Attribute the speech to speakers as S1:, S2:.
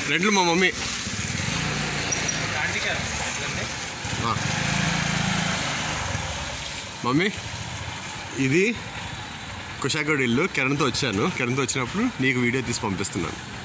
S1: రెంట్లు మా mummy. Mummy ఇది కుషాగూడ ఇల్లు. కిరణ్తో వచ్చాను. కిరణ్తో వచ్చినప్పుడు నీకు వీడియో తీసి పంపిస్తున్నాను.